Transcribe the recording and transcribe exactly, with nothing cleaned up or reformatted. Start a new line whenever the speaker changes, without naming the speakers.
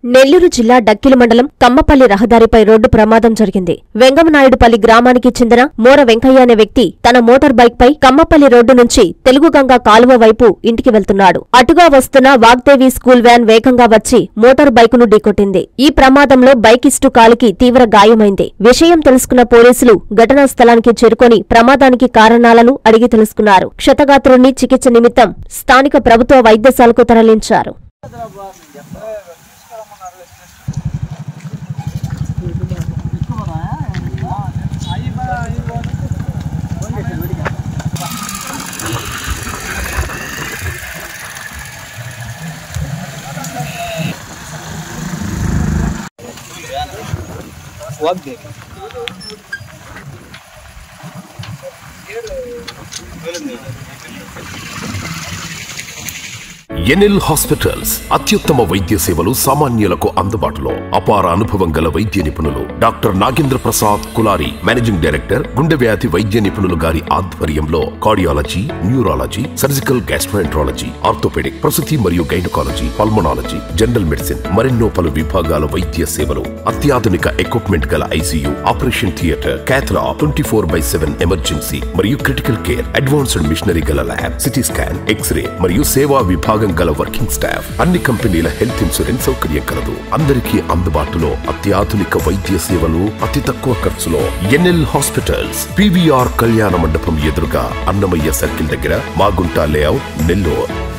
నెల్లూరు జిల్లా డక్కిలి మండలం కమ్మపల్లి రహదారిపై రోడ్డు ప్రమాదం జరిగింది. వెంగమనాయుడుపల్లి గ్రామానికి చెందిన మోర వెంకయ్య అనే వ్యక్తి తన మోటార్ బైక్ పై కమ్మపల్లి రోడ్డు నుంచి తెలుగుగంగ కాలువ వైపు ఇంటికి వెళ్తున్నాడు. అటుగా వస్తున్న వాగ్దేవి స్కూల్ వ్యాన్ వేగంగా వచ్చి మోటార్ బైకును ఢీకొట్టింది. ఈ ప్రమాదంలో బైకిస్టు కాలికి తీవ్ర గాయమైంది. విషయం తెలుసుకున్న పోలీసులు ఘటనా స్థలానికి చేరుకొని ప్రమాదానికి కారణాలను అడిగి తెలుసుకున్నారు. క్షతగాత్రుడిని చికిత్స నిమిత్తం స్థానిక ప్రభుత్వ వైద్యశాలకు తరలించారు.
ఎన్ఎల్ హాస్పిటల్స్ అత్యుత్తమ వైద్య సేవలు సామాన్యులకు అందుబాటులో. అపార అనుభవం గల వైద్య నిపుణులు doctor Nagendra Prasad Kulari, managing director, గుండె వ్యాధి వైద్య నిపుణులు గారి ఆధ్వర్యంలో cardiology, neurology, surgical gastroenterology, orthopaedic, ప్రసూతి మరియు గైనకాలజీ, పల్మనాలజీ, జనరల్ మెడిసిన్ మరెన్నో పలు విభాగాల వైద్య సేవలు. అత్యాధునిక ఎక్విప్మెంట్ గల ICU, operation theatre, cath lab, twenty four by seven emergency మరియు క్రిటికల్ కేర్, అడ్వాన్స్డ్ మిషనరీ గల ల్యాబ్, సిటీ స్కాన్, ఎక్స్రే మరియు సేవా విభాగం గల వర్కింగ్ స్టాఫ్. అన్ని కంపెనీల హెల్త్ ఇన్సూరెన్స్ సౌకర్యం కలదు. అందరికీ అందుబాటులో అత్యాధునిక వైద్య సేవలు అతి తక్కువ ఖర్చులో. ఎన్ఎల్ హాస్పిటల్స్, పీవీఆర్ కళ్యాణ మండపం ఎదురుగా, అన్నమయ్య సర్కిల్ దగ్గర, మాగుంట లేఅవుట్, నెల్లూరు.